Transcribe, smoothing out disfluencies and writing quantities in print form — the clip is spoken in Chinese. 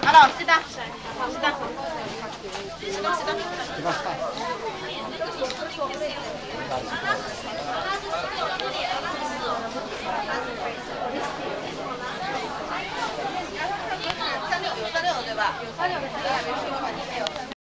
好了，是的，是的，是的，是的。有36对吧？有36的，还没去过。